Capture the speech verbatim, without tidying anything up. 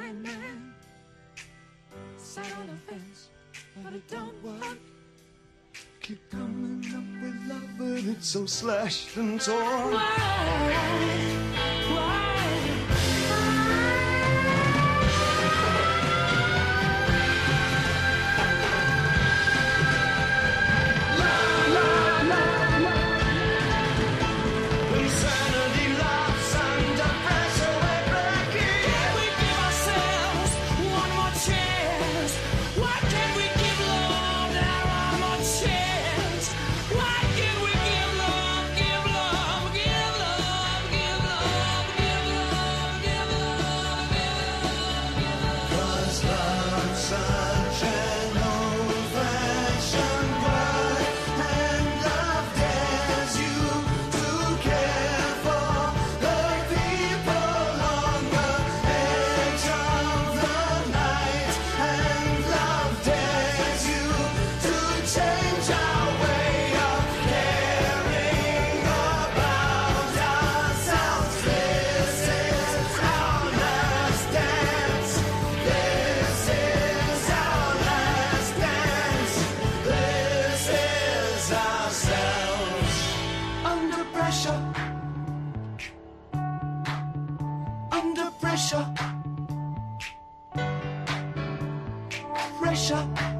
blind man sat on a fence, but it don't work. Keep coming up with love, but it's so slashed and torn. Why? Why? Insanity laughs under pressure, we're breaking. Can we give ourselves one more chance? Why can't we give love that one more chance? Why can't we give love, give love, give love, give love, give love, give love, give love? 'Cause love's such an old-fashioned word, and love dares you to care for the people on the edge of the night, and love dares you to change our way of caring about ourselves. This is our last dance. This is our last dance. This is ourselves. Under pressure. Under pressure. Pressure.